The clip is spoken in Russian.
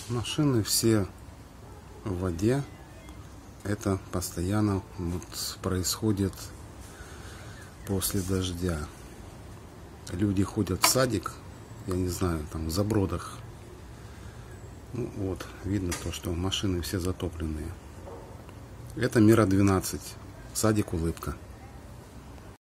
Машины все в воде. Это постоянно происходит после дождя. Люди ходят в садик, я не знаю, там в забродах. Ну вот, видно то, что машины все затопленные. Это Мира 12, садик Улыбка.